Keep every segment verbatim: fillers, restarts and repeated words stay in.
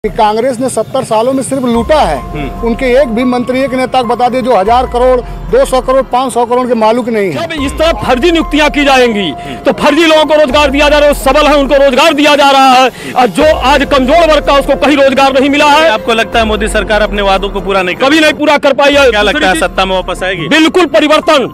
कांग्रेस ने सत्तर सालों में सिर्फ लूटा है। उनके एक भी मंत्री एक नेता को बता दिए जो हजार करोड़ दो सौ करोड़ पाँच सौ करोड़ के मालिक नहीं है। जब इस तरह फर्जी नियुक्तियां की जाएंगी तो फर्जी लोगों को रोजगार दिया जा रहा है, सबल है उनको रोजगार दिया जा रहा है, और जो आज कमजोर वर्ग का उसको कहीं रोजगार नहीं मिला है। आपको लगता है मोदी सरकार अपने वादों को पूरा नहीं कभी नहीं पूरा कर पाई है? क्या लगता है सत्ता में वापस आएगी? बिल्कुल परिवर्तन।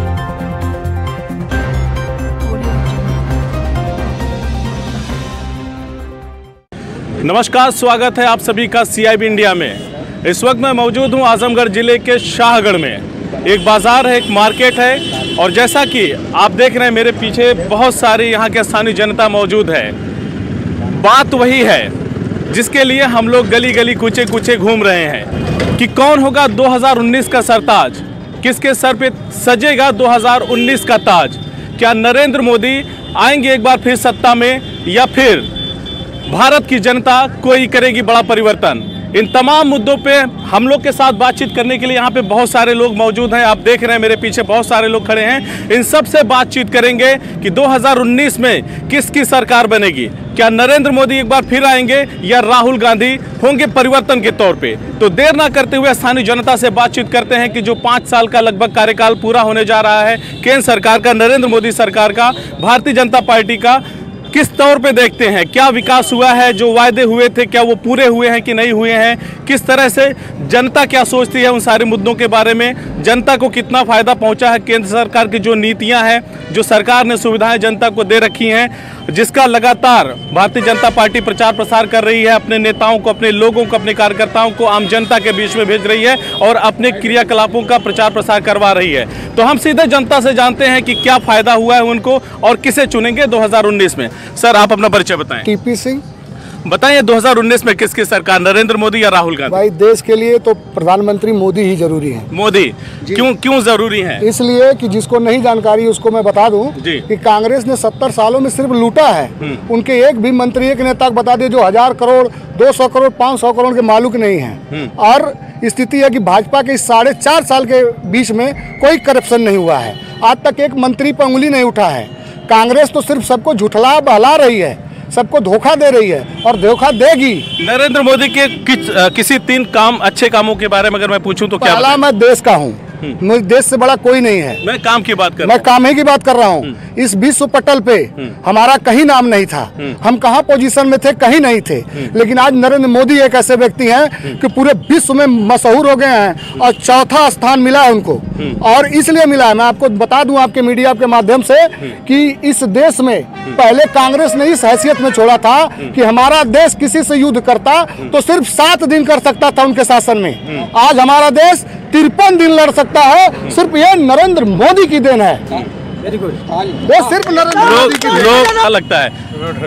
नमस्कार, स्वागत है आप सभी का सीआईबी इंडिया में। इस वक्त मैं मौजूद हूं आजमगढ़ जिले के शाहगढ़ में। एक बाजार है, एक मार्केट है, और जैसा कि आप देख रहे हैं मेरे पीछे बहुत सारी यहां के स्थानीय जनता मौजूद है। बात वही है जिसके लिए हम लोग गली गली कूचे कूचे घूम रहे हैं कि कौन होगा दो हज़ार उन्नीस का सरताज, किसके सर पे सजेगा दो हज़ार उन्नीस का ताज। क्या नरेंद्र मोदी आएंगे एक बार फिर सत्ता में, या फिर भारत की जनता कोई करेगी बड़ा परिवर्तन? इन तमाम मुद्दों पे हम लोग के साथ बातचीत करने के लिए यहाँ पे बहुत सारे लोग मौजूद हैं। आप देख रहे हैं मेरे पीछे बहुत सारे लोग खड़े हैं। इन सब से बातचीत करेंगे कि दो हज़ार उन्नीस में किसकी सरकार बनेगी। क्या नरेंद्र मोदी एक बार फिर आएंगे या राहुल गांधी होंगे परिवर्तन के तौर पे? तो देर ना करते हुए स्थानीय जनता से बातचीत करते हैं कि जो पाँच साल का लगभग कार्यकाल पूरा होने जा रहा है केंद्र सरकार का, नरेंद्र मोदी सरकार का, भारतीय जनता पार्टी का, किस तौर पे देखते हैं, क्या विकास हुआ है, जो वायदे हुए थे क्या वो पूरे हुए हैं कि नहीं हुए हैं, किस तरह से जनता क्या सोचती है उन सारे मुद्दों के बारे में, जनता को कितना फायदा पहुंचा है केंद्र सरकार की जो नीतियां हैं, जो सरकार ने सुविधाएं जनता को दे रखी हैं, जिसका लगातार भारतीय जनता पार्टी प्रचार प्रसार कर रही है, अपने नेताओं को, अपने लोगों को, अपने कार्यकर्ताओं को आम जनता के बीच में भेज रही है और अपने क्रियाकलापों का प्रचार प्रसार करवा रही है। तो हम सीधे जनता से जानते हैं कि क्या फायदा हुआ है उनको और किसे चुनेंगे दो हज़ार उन्नीस में। सर, आप अपना परिचय बताएं। टीपी सिंह। बताइए दो हज़ार उन्नीस में किसकी सरकार, नरेंद्र मोदी या राहुल गांधी? भाई, देश के लिए तो प्रधानमंत्री मोदी ही जरूरी है। मोदी क्यों क्यों जरूरी है? इसलिए कि जिसको नहीं जानकारी उसको मैं बता दूं कि कांग्रेस ने सत्तर सालों में सिर्फ लूटा है। उनके एक भी मंत्री एक नेता को बता दिए जो हजार करोड़ दो सौ करोड़ पाँच सौ करोड़ के मालिक नहीं है। और स्थिति है कि भाजपा के साढ़े चार साल के बीच में कोई करप्शन नहीं हुआ है, आज तक एक मंत्री पर उंगली नहीं उठा है। कांग्रेस तो सिर्फ सबको झुठला बहला रही है, सबको धोखा दे रही है और धोखा देगी। नरेंद्र मोदी के किस, किसी तीन काम अच्छे कामों के बारे में अगर मैं पूछूं तो क्या? पहला, मैं देश का हूँ, मुझे देश से बड़ा कोई नहीं है। मैं काम की बात कर मैं काम ही की बात कर रहा हूँ। इस विश्व पटल पे हमारा कहीं नाम नहीं था, हम कहाँ पोजीशन में थे, कहीं नहीं थे। लेकिन आज नरेंद्र मोदी एक ऐसे व्यक्ति हैं कि पूरे विश्व में मशहूर हो गए हैं और चौथा स्थान मिला है उनको। और इसलिए मिला है, मैं आपको बता दूं आपके मीडिया के माध्यम से कि इस देश में पहले कांग्रेस ने इस हैसियत में छोड़ा था कि हमारा देश किसी से युद्ध करता तो सिर्फ सात दिन कर सकता था उनके शासन में। आज हमारा देश तिरपन दिन लड़ सकता है, सिर्फ ये नरेंद्र मोदी की देन है। वो सिर्फ नरेंद्र मोदी की। लोग क्या लगता है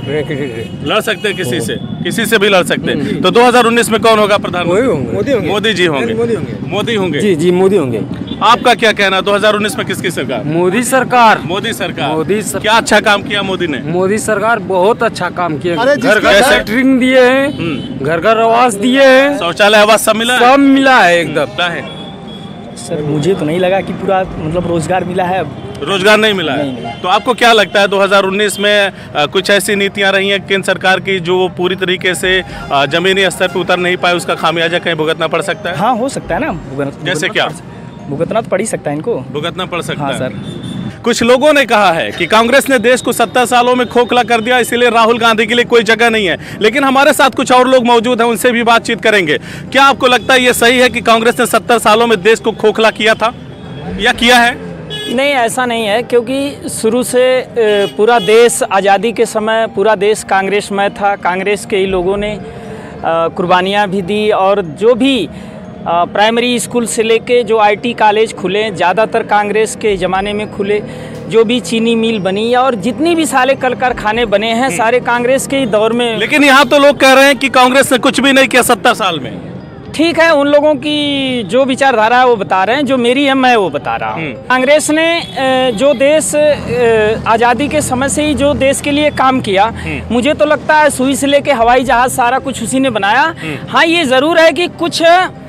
लड़ सकते हैं किसी से, किसी से भी लड़ सकते हैं। तो दो हज़ार उन्नीस में कौन होगा प्रधानमंत्री? मोदी होंगे। मोदी जी होंगे। मोदी होंगे जी जी मोदी होंगे। आपका क्या कहना, दो हज़ार उन्नीस में किसकी सरकार? मोदी सरकार। मोदी सरकार। मोदी सर... क्या अच्छा काम किया मोदी ने? मोदी सरकार बहुत अच्छा काम किया। अरे घर घर सेंटरिंग दिए हैं, घर घर आवास दिए हैं, शौचालय आवास सब मिला सब मिला है एकदम है। सर, मुझे तो नहीं लगा कि पूरा मतलब रोजगार मिला है। रोजगार नहीं मिला नहीं, है। नहीं। तो आपको क्या लगता है दो हज़ार उन्नीस में आ, कुछ ऐसी नीतियां रही हैं केंद्र सरकार की जो पूरी तरीके से आ, जमीनी स्तर पर उतर नहीं पाए, उसका खामियाजा कहीं भुगतना पड़ सकता है? हाँ, हो सकता है ना। भुगतना, जैसे क्या? भुगतना तो पड़ ही सकता है इनको। भुगतना पड़ सकता हाँ, है सर। कुछ लोगों ने कहा है कि कांग्रेस ने देश को सत्तर सालों में खोखला कर दिया, इसीलिए राहुल गांधी के लिए कोई जगह नहीं है। लेकिन हमारे साथ कुछ और लोग मौजूद हैं, उनसे भी बातचीत करेंगे। क्या आपको लगता है ये सही है कि कांग्रेस ने सत्तर सालों में देश को खोखला किया था या किया है? नहीं, ऐसा नहीं है, क्योंकि शुरू से पूरा देश आज़ादी के समय पूरा देश कांग्रेसमय था। कांग्रेस के ही लोगों ने कुर्बानियाँ भी दी, और जो भी प्राइमरी स्कूल से लेके जो आईटी कॉलेज खुले ज़्यादातर कांग्रेस के ज़माने में खुले, जो भी चीनी मिल बनी और जितनी भी सारे कल कारखाने बने हैं सारे कांग्रेस के ही दौर में। लेकिन यहाँ तो लोग कह रहे हैं कि कांग्रेस ने कुछ भी नहीं किया सत्तर साल में। ठीक है, उन लोगों की जो विचारधारा है वो बता रहे हैं, जो मेरी है मैं वो बता रहा हूँ। कांग्रेस ने जो देश आज़ादी के समय से ही जो देश के लिए काम किया, मुझे तो लगता है सुई से लेके हवाई जहाज सारा कुछ उसी ने बनाया। हाँ, ये ज़रूर है कि कुछ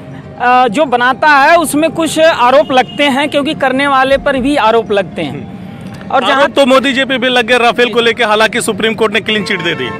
जो बनाता है उसमें कुछ आरोप लगते हैं, क्योंकि करने वाले पर भी आरोप लगते हैं। और जहाँ तो मोदी जी पे भी लग गए राफेल को लेकर, हालांकि सुप्रीम कोर्ट ने क्लीन चिट दे दी।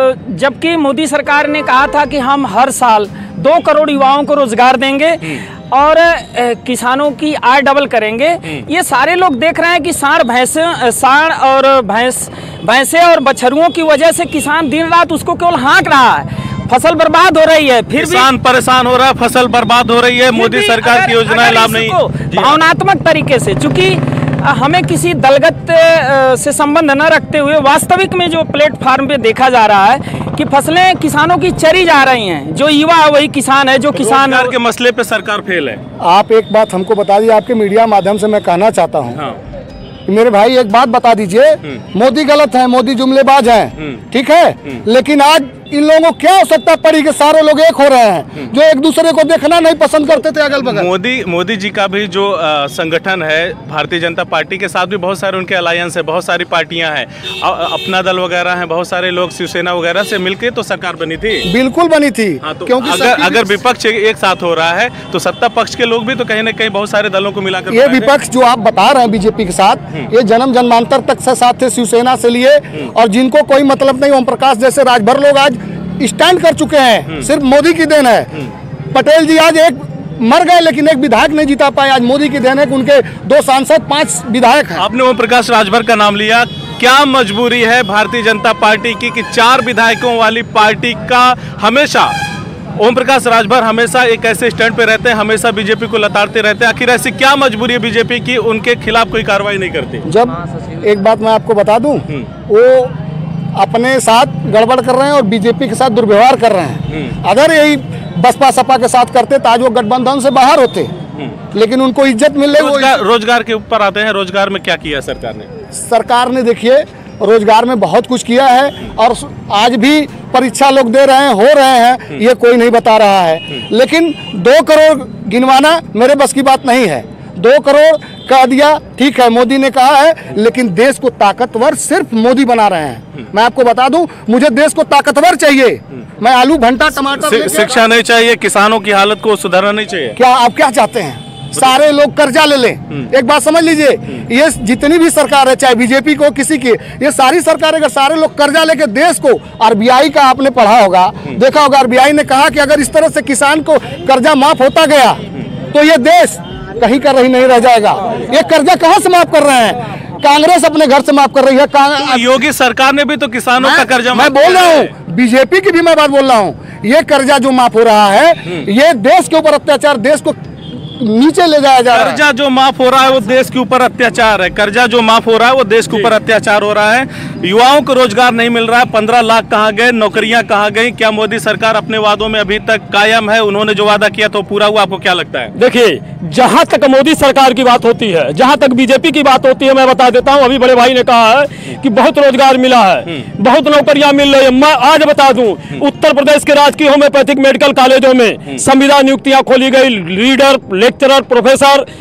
जबकि मोदी सरकार ने कहा था कि हम हर साल दो करोड़ युवाओं को रोजगार देंगे और किसानों की आय डबल करेंगे। ये सारे लोग देख रहे हैं कि सांड भैंसे सांड और भैंस भैंसे और बछरुओं की वजह से किसान दिन रात उसको केवल हाँक रहा है, फसल बर्बाद हो रही है, फिर किसान परेशान हो रहा है, फसल बर्बाद हो रही है, मोदी सरकार की योजनाएं लाभ नहीं। भावनात्मक तरीके से, चूंकि हमें किसी दलगत से संबंध न रखते हुए वास्तविक में जो प्लेटफार्म पे देखा जा रहा है कि फसलें किसानों की चरी जा रही हैं, जो युवा है वही किसान है, जो किसान रोजगार के मसले पे सरकार फेल है। आप एक बात हमको बता दी, आपके मीडिया माध्यम से मैं कहना चाहता हूँ। हाँ। मेरे भाई एक बात बता दीजिए, मोदी गलत है, मोदी जुमलेबाज है, ठीक है, लेकिन आज इन लोगों को क्या आवश्यकता पड़ी कि सारे लोग एक हो रहे हैं जो एक दूसरे को देखना नहीं पसंद करते थे अगल बगल। मोदी मोदी जी का भी जो आ, संगठन है भारतीय जनता पार्टी के साथ भी बहुत सारे उनके अलायंस है, बहुत सारी पार्टियां हैं, अपना दल वगैरह हैं, बहुत सारे लोग शिवसेना वगैरह से मिलकर तो सरकार बनी थी। बिल्कुल बनी थी। हाँ, तो क्योंकि अगर अगर विपक्ष एक साथ हो रहा है तो सत्ता पक्ष के लोग भी तो कहीं ना कहीं बहुत सारे दलों को मिलाकर, ये विपक्ष जो आप बता रहे हैं बीजेपी के साथ, ये जन्म जन्मांतर तक से साथ थे, शिवसेना से लिए, और जिनको कोई मतलब नहीं, ओम प्रकाश जैसे राजभर लोग आज स्टैंड कर चुके हैं, सिर्फ मोदी की देन है। पटेल जी आज एक मर गए लेकिन एक विधायक नहीं जीता पाए, आज मोदी की देन है कि उनके दो सांसद पांच विधायक हैं। आपने ओम प्रकाश राजभर का नाम लिया, क्या मजबूरी है भारतीय जनता पार्टी की कि चार विधायकों वाली पार्टी का हमेशा ओम प्रकाश राजभर हमेशा एक ऐसे स्टैंड पे रहते हैं, हमेशा बीजेपी को लताड़ते रहते हैं? आखिर ऐसी क्या मजबूरी है बीजेपी की उनके खिलाफ कोई कार्रवाई नहीं करती? जब एक बात मैं आपको बता दूं, वो अपने साथ गड़बड़ कर रहे हैं और बीजेपी के साथ दुर्व्यवहार कर रहे हैं। अगर यही बसपा सपा के साथ करते तो आज वो गठबंधन से बाहर होते, लेकिन उनको इज्जत मिल रही। रोजगार, रोजगार के ऊपर आते हैं, रोजगार में क्या किया सरकार ने? सरकार ने देखिए रोजगार में बहुत कुछ किया है, और आज भी परीक्षा लोग दे रहे हैं, हो रहे हैं, ये कोई नहीं बता रहा है। लेकिन दो करोड़ गिनवाना मेरे बस की बात नहीं है। दो करोड़ कह दिया, ठीक है, मोदी ने कहा है, लेकिन देश को ताकतवर सिर्फ मोदी बना रहे हैं। मैं आपको बता दूं, मुझे देश को ताकतवर चाहिए। मैं आलू भंटा टमाटर, शिक्षा नहीं चाहिए, किसानों की हालत को सुधारना नहीं चाहिए। क्या आप क्या चाहते हैं? सारे लोग कर्जा ले लें। एक बात समझ लीजिए, ये जितनी भी सरकार है, चाहे बीजेपी को किसी की, ये सारी सरकार अगर सारे लोग कर्जा लेके देश को, आरबीआई का आपने पढ़ा होगा, देखा होगा, आरबीआई ने कहा कि अगर इस तरह से किसान को कर्जा माफ होता गया तो ये देश कहीं का रही नहीं रह जाएगा। ये कर्जा कहाँ से माफ कर रहे हैं? कांग्रेस अपने घर से माफ कर रही है। तो योगी सरकार ने भी तो किसानों का कर्जा, मैं बोल रहा हूँ, बीजेपी की भी मैं बात बोल रहा हूँ, ये कर्जा जो माफ हो रहा है, ये देश के ऊपर अत्याचार, देश को नीचे ले जाया जा रहा है। कर्जा जो माफ हो रहा है वो देश के ऊपर अत्याचार है। कर्जा जो माफ हो रहा है वो देश के ऊपर अत्याचार हो रहा है। युवाओं को रोजगार नहीं मिल रहा है। पंद्रह लाख कहाँ गए, नौकरियां कहाँ गई? क्या मोदी सरकार अपने वादों में अभी तक कायम है? उन्होंने जो वादा किया तो पूरा हुआ? आपको क्या लगता है? देखिए, जहां तक मोदी सरकार की बात होती है, जहां तक बीजेपी की बात होती है, मैं बता देता हूं, अभी बड़े भाई ने कहा है कि बहुत रोजगार मिला है, बहुत नौकरियां मिल रही है। मैं आज बता दूं, उत्तर प्रदेश के राजकीय होम्योपैथिक मेडिकल कॉलेजों में संविदा नियुक्तियां खोली गई, reader, lecturer, professor,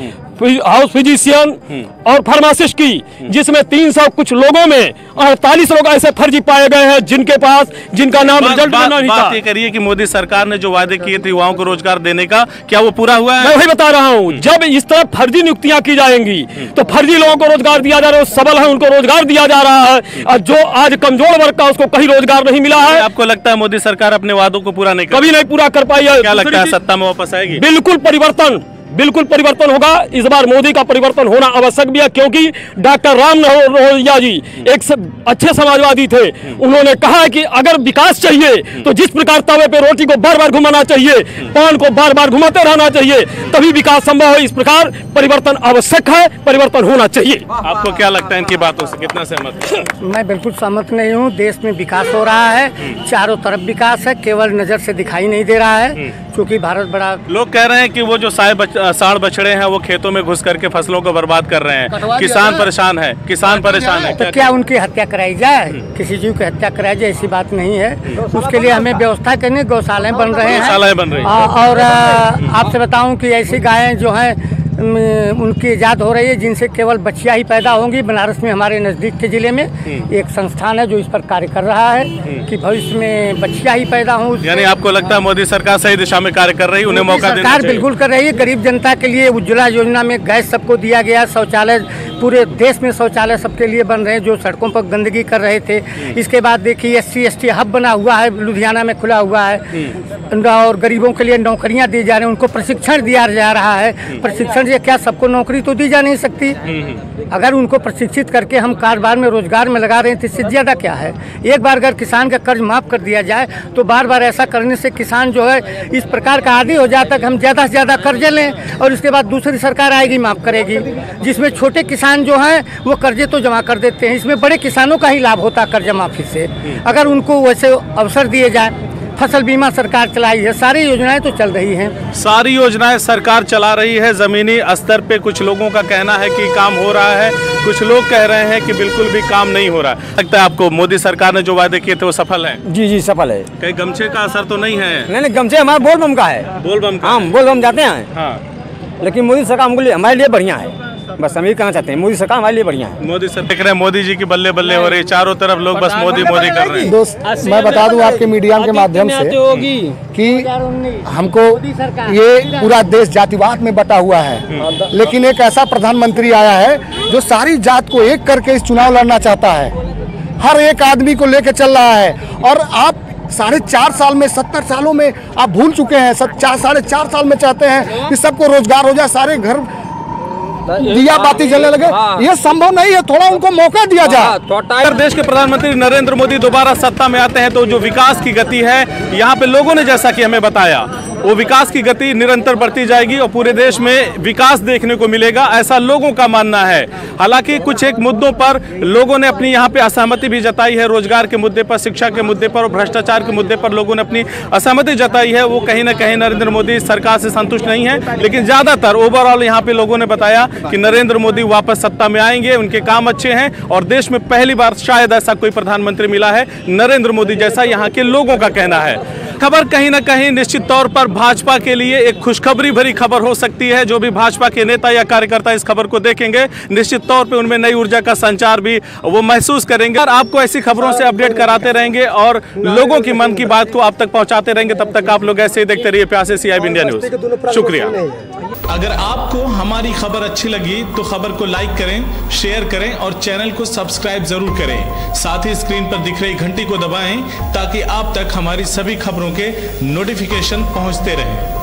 house physician और फार्मासिस्ट की, जिसमें तीन सौ कुछ लोगों में अड़तालीस लोग ऐसे फर्जी पाए गए हैं जिनके पास जिनका नाम रिजल्ट में नहीं था। बात ये करिए कि मोदी सरकार ने जो वादे किए थे युवाओं को रोजगार देने का, क्या वो पूरा हुआ है? मैं वही बता रहा हूँ, जब इस तरह फर्जी नियुक्तियां की जाएंगी तो फर्जी लोगों को रोजगार दिया जा रहा है, सबल है उनको रोजगार दिया जा रहा है, और जो आज कमजोर वर्ग का उसको कहीं रोजगार नहीं मिला है। आपको लगता है मोदी सरकार अपने वादों को पूरा नहीं, कभी नहीं पूरा कर पाई है? क्या लगता है सत्ता में वापस आएगी? बिल्कुल परिवर्तन, बिल्कुल परिवर्तन होगा। इस बार मोदी का परिवर्तन होना आवश्यक भी है, क्योंकि डॉक्टर राम मनोहर जी एक अच्छे समाजवादी थे। उन्होंने कहा कि अगर विकास चाहिए तो जिस प्रकार तवे पे रोटी को बार बार घुमाना चाहिए, पान को बार बार घुमाते रहना चाहिए, तभी विकास संभव है। इस प्रकार परिवर्तन आवश्यक है, परिवर्तन होना चाहिए। आपको क्या लगता है इनकी बातों से? कितना सहमत? मैं बिल्कुल सहमत नहीं हूँ। देश में विकास हो रहा है, चारों तरफ विकास है, केवल नजर से दिखाई नहीं दे रहा है, क्योंकि भारत बड़ा। लोग कह रहे हैं कि वो जो साय सांड बछड़े हैं वो खेतों में घुस करके फसलों को बर्बाद कर रहे हैं, किसान परेशान है, किसान परेशान है। तो क्या उनकी हत्या कराई जाए? किसी जीव की हत्या कराई जाए, ऐसी बात नहीं है। उसके लिए हमें व्यवस्था करनी, गौशालाएं बन रहे हैं, गौशालाएं बन रही हैं। और आपसे बताऊं कि ऐसी गायें जो हैं उनकी ईजाद हो रही है, जिनसे केवल बच्चियाँ ही पैदा होंगी। बनारस में हमारे नज़दीक के ज़िले में एक संस्थान है जो इस पर कार्य कर रहा है कि भविष्य में बच्चियाँ ही पैदा हों। यानी आपको लगता है मोदी सरकार सही दिशा में कार्य कर रही है, उन्हें मौका देना चाहिए? सरकार बिल्कुल कर रही है। गरीब जनता के लिए उज्ज्वला योजना में गैस सबको दिया गया, शौचालय पूरे देश में शौचालय सबके लिए बन रहे हैं जो सड़कों पर गंदगी कर रहे थे। इसके बाद देखिए S C S T hub बना हुआ है, लुधियाना में खुला हुआ है, और गरीबों के लिए नौकरियां दी जा रही हैं, उनको प्रशिक्षण दिया जा रहा है। प्रशिक्षण से क्या सबको नौकरी तो दी जा नहीं सकती? अगर उनको प्रशिक्षित करके हम कारोबार में रोजगार में लगा रहे हैं तो इससे ज़्यादा क्या है? एक बार अगर किसान का कर्ज माफ़ कर दिया जाए तो बार बार ऐसा करने से किसान जो है इस प्रकार का आदी हो जाता है कि हम ज़्यादा से ज़्यादा कर्जे लें और उसके बाद दूसरी सरकार आएगी माफ़ करेगी, जिसमें छोटे किसान जो हैं वो कर्जे तो जमा कर देते हैं। इसमें बड़े किसानों का ही लाभ होता है कर्जा माफ़ी से। अगर उनको वैसे अवसर दिए जाए, फसल बीमा सरकार चलाई है, सारी योजनाएं तो चल रही हैं। सारी योजनाएं सरकार चला रही है। ज़मीनी स्तर पे कुछ लोगों का कहना है कि काम हो रहा है, कुछ लोग कह रहे हैं कि बिल्कुल भी काम नहीं हो रहा है। लगता है आपको मोदी सरकार ने जो वादे किए थे वो सफल है? जी जी सफल है। कहीं गमछे का असर तो नहीं है? नहीं नहीं, गमछे हमारा बोल बम का है। बोल बम का? हम बोल बम जाते हैं। हाँ, लेकिन मोदी सरकार हमको लिए हमारे लिए बढ़िया है। बस हम ये कहना चाहते हैं, मोदी सरकार हमारे लिए बढ़िया है। मोदी सर देख रहे हैं मोदी जी की बल्ले बल्ले हो रही है, चारों तरफ लोग बस मोदी मोदी कर रहे हैं। दोस्त मैं बता दूं आपके मीडिया के माध्यम से कि हमको ये पूरा देश जातिवाद में बटा हुआ है, लेकिन एक ऐसा प्रधानमंत्री आया है जो सारी जात को एक करके इस चुनाव लड़ना चाहता है, हर एक आदमी को लेकर चल रहा है। और आप साढ़े चार साल में सत्तर सालों में आप भूल चुके हैं, सब चार साढ़े चार साल में चाहते हैं कि सबको रोजगार हो जाए, सारे घर दिया बाती जलने लगे। ये संभव नहीं है, थोड़ा उनको मौका दिया जाए। अगर देश के प्रधानमंत्री नरेंद्र मोदी दोबारा सत्ता में आते हैं तो जो विकास की गति है यहाँ पे लोगों ने जैसा कि हमें बताया वो विकास की गति निरंतर बढ़ती जाएगी और पूरे देश में विकास देखने को मिलेगा, ऐसा लोगों का मानना है। हालांकि कुछ एक मुद्दों पर लोगों ने अपनी यहाँ पे असहमति भी जताई है। रोजगार के मुद्दे पर, शिक्षा के मुद्दे पर और भ्रष्टाचार के मुद्दे पर लोगों ने अपनी असहमति जताई है। वो कहीं ना कहीं नरेंद्र मोदी सरकार से संतुष्ट नहीं है, लेकिन ज्यादातर ओवरऑल यहाँ पे लोगों ने बताया कि नरेंद्र मोदी वापस सत्ता में आएंगे, उनके काम अच्छे हैं और देश में पहली बार शायद ऐसा कोई प्रधानमंत्री मिला है नरेंद्र मोदी जैसा, यहाँ के लोगों का कहना है। खबर कहीं ना कहीं निश्चित तौर पर भाजपा के लिए एक खुशखबरी भरी खबर हो सकती है। जो भी भाजपा के नेता या कार्यकर्ता इस खबर को देखेंगे निश्चित तौर पे उनमें नई ऊर्जा का संचार भी वो महसूस करेंगे। और आपको ऐसी खबरों से अपडेट कराते रहेंगे और लोगों की मन की बात को आप तक पहुंचाते रहेंगे। तब तक आप लोग ऐसे ही देखते रहिए प्यार से सीआईबी इंडिया न्यूज। शुक्रिया। अगर आपको हमारी खबर अच्छी लगी तो खबर को लाइक करें, शेयर करें और चैनल को सब्सक्राइब जरूर करें। साथ ही स्क्रीन पर दिख रही घंटी को दबाएं ताकि आप तक हमारी सभी खबरों के नोटिफिकेशन पहुंचते रहें।